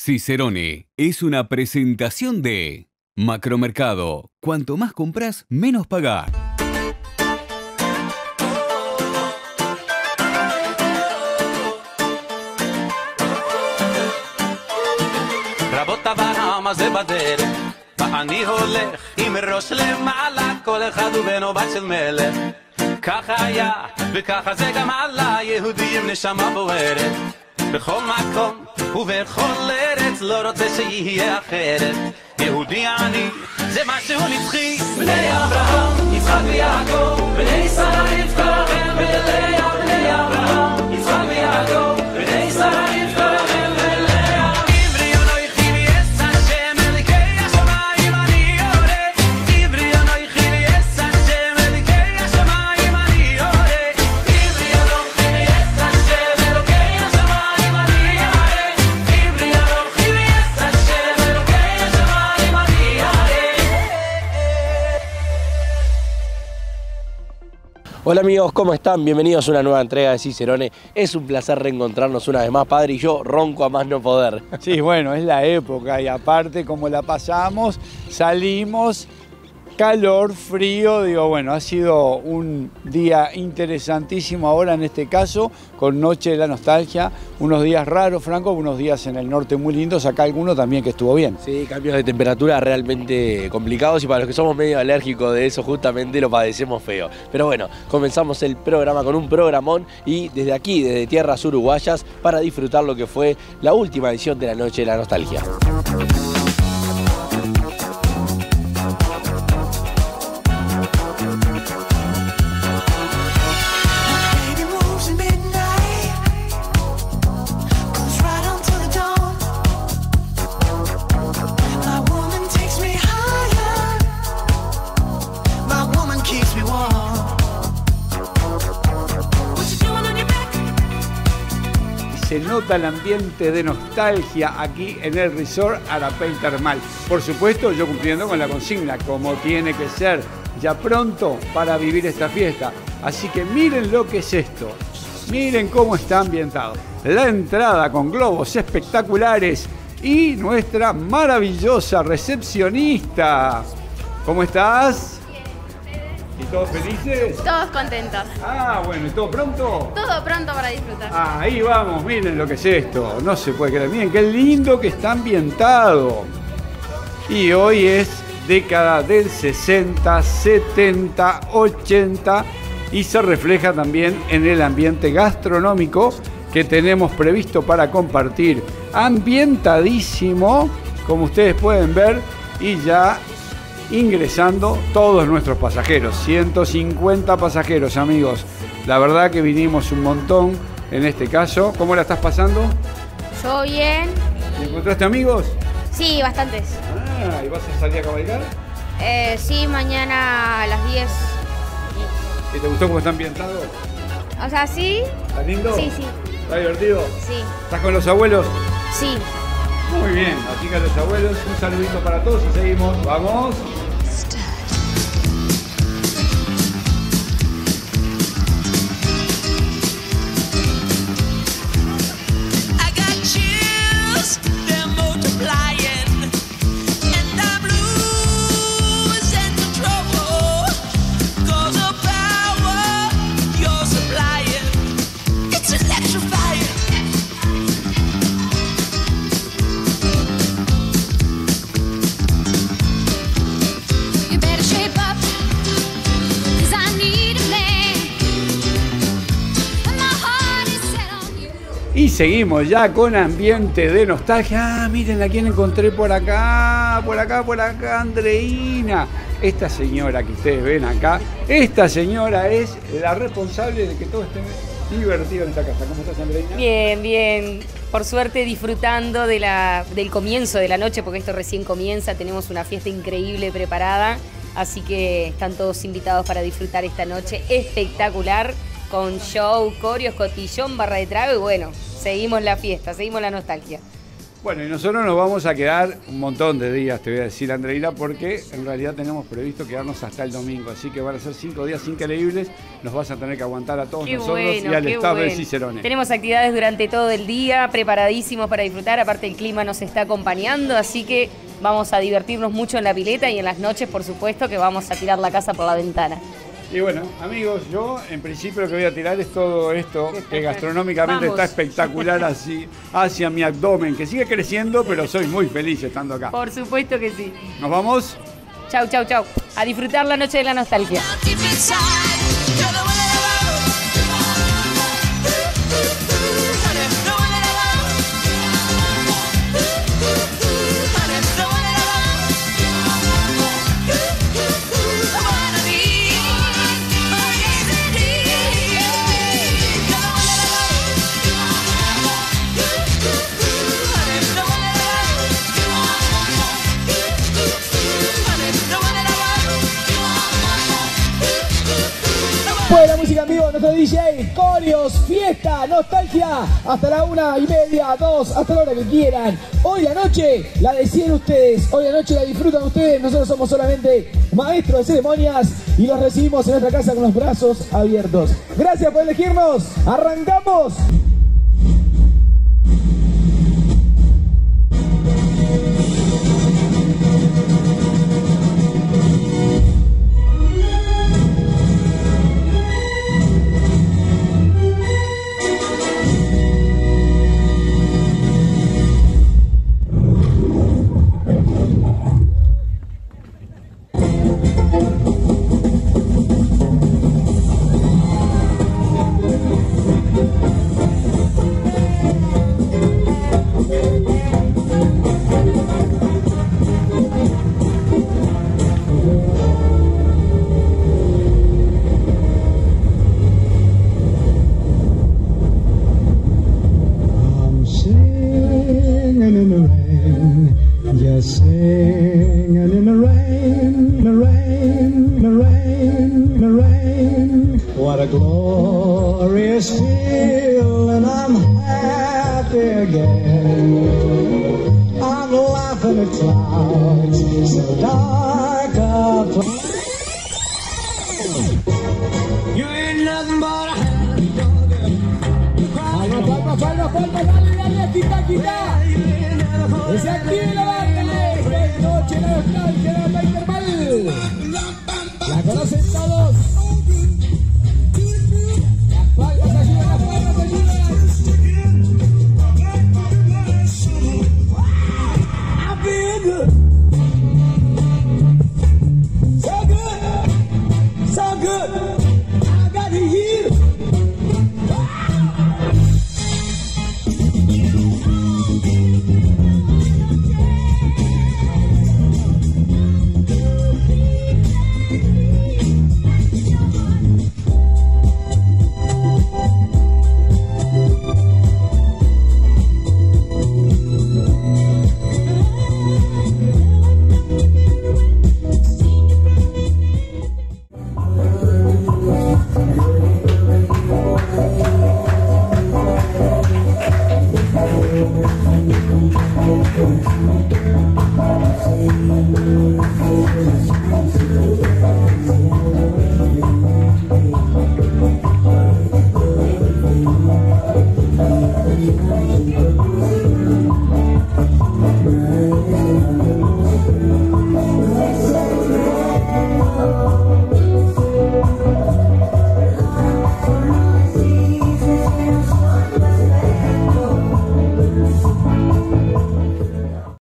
Cicerone es una presentación de Macromercado. Cuanto más compras, menos pagás. רבות העם הזה בדרך, ואני הולך עם ראש למעלה, כל אחד הוא בנו בת של מלך. ככה היה, וככה זה גם עלה, יהודי עם נשמה בוערת. בכל מקום ובכל ארץ, לא רוצה שיהיה אחרת. יהודי אני, זה משהו נצחי. בני אברהם, יצחק ויעקב, בני שרה רבקה רחל ולאה. בני אברהם, יצחק ויעקב, בני שרה רבקה רחל ולאה. עברי אנוכי ויעש השם אלוקי השמיים אני יורד. עברי אנוכי ויעש השם אלוקי השמיים אני יורד. עברי אנוכי ויעש השם אלוקי השמיים אני יורד. עברי אנוכי ויעש השם אלוקי השמיים אני יורד. Hola amigos, ¿cómo están? Bienvenidos a una nueva entrega de Cicerone. Es un placer reencontrarnos una vez más, padre, y yo ronco a más no poder. Sí, bueno, es la época y aparte como la pasamos, salimos, calor, frío, digo, bueno, ha sido un día interesantísimo ahora en este caso, con Noche de la Nostalgia, unos días raros, Franco, unos días en el norte muy lindos, acá alguno también que estuvo bien. Sí, cambios de temperatura realmente complicados y para los que somos medio alérgicos de eso justamente lo padecemos feo. Pero bueno, comenzamos el programa con un programón y desde aquí, desde tierras uruguayas, para disfrutar lo que fue la última edición de la Noche de la Nostalgia. Baby moves at midnight, goes right on to the dawn. My woman takes me higher, my woman keeps me warm. What you doing on your back? Se nota el ambiente de nostalgia aquí en el Resort Arapey Termal. Por supuesto, yo cumpliendo con la consigna, como tiene que ser, ya pronto para vivir esta fiesta. Así que miren lo que es esto. Miren cómo está ambientado. La entrada con globos espectaculares y nuestra maravillosa recepcionista. ¿Cómo estás? ¿Y todos felices? Todos contentos. Ah, bueno, ¿y todo pronto? Todo pronto para disfrutar. Ahí vamos, miren lo que es esto. No se puede creer. Miren qué lindo que está ambientado. Y hoy es década del 60, 70, 80 y se refleja también en el ambiente gastronómico que tenemos previsto para compartir. Ambientadísimo, como ustedes pueden ver, y ya ingresando todos nuestros pasajeros. 150 pasajeros, amigos. La verdad que vinimos un montón en este caso. ¿Cómo la estás pasando? Yo bien. ¿Encontraste amigos? Sí, bastantes. Ah, ¿y vas a salir a cabalgar? Sí, mañana a las 10. ¿Y te gustó cómo está ambientado? O sea, sí. ¿Está lindo? Sí, sí. ¿Está divertido? Sí. ¿Estás con los abuelos? Sí. Muy bien, así que a los abuelos un saludito para todos y seguimos. ¡Vamos! I got chills, they're multiplying, and I'm losing control. 'Cause the power you're supplying, it's electrifying. You better shape up, 'cause I need a man, and my heart is set on you. Y seguimos ya con ambiente de nostalgia. Ah, miren a quién encontré por acá, Andreina. Esta señora que ustedes ven acá, esta señora es la responsable de que todo esté divertido en esta casa. ¿Cómo estás, Andreina? Bien, bien. Por suerte disfrutando del comienzo de la noche, porque esto recién comienza. Tenemos una fiesta increíble preparada, así que están todos invitados para disfrutar esta noche espectacular, con show, coreos, cotillón, barra de trago y bueno, seguimos la fiesta, seguimos la nostalgia. Bueno, y nosotros nos vamos a quedar un montón de días, te voy a decir, Andreina, porque en realidad tenemos previsto quedarnos hasta el domingo. Así que van a ser 5 días increíbles. Nos vas a tener que aguantar a todos nosotros y al staff de Cicerone. Tenemos actividades durante todo el día, preparadísimos para disfrutar. Aparte, el clima nos está acompañando, así que vamos a divertirnos mucho en la pileta y en las noches, por supuesto, que vamos a tirar la casa por la ventana. Y bueno, amigos, yo en principio lo que voy a tirar es todo esto que gastronómicamente Vamos. está espectacular así hacia mi abdomen, que sigue creciendo, pero soy muy feliz estando acá. Por supuesto que sí. ¿Nos vamos? Chau, chau, chau. A disfrutar la noche de la nostalgia. Deep inside, you're the one that I love. Honey, the one that I love. Honey, the one that I love. I wanna be easy. You're the one that I love. Honey, the one that I love. Honey, the one that I love. Buena música en vivo, nuestro DJ, corios, fiesta, nostalgia, hasta la 1:30, 2, hasta la hora que quieran. Hoy la noche la deciden ustedes, hoy la noche la disfrutan ustedes, nosotros somos solamente maestros de ceremonias y los recibimos en nuestra casa con los brazos abiertos. Gracias por elegirnos, arrancamos. I'm singing in the rain, just singing in the rain, the rain, the rain, the rain. What a glorious feeling, I'm happy again. I'm laughing at clouds so dark up. You ain't nothing but a hound dog. Palma, palma, palma, dale, dale, quita, quita. Que se active la banda, esta noche la nostalgia de la banda Intermal. La conocen todos. Las palmas ayudan, las palmas ayudan. I feel good. So good. So good. I got you.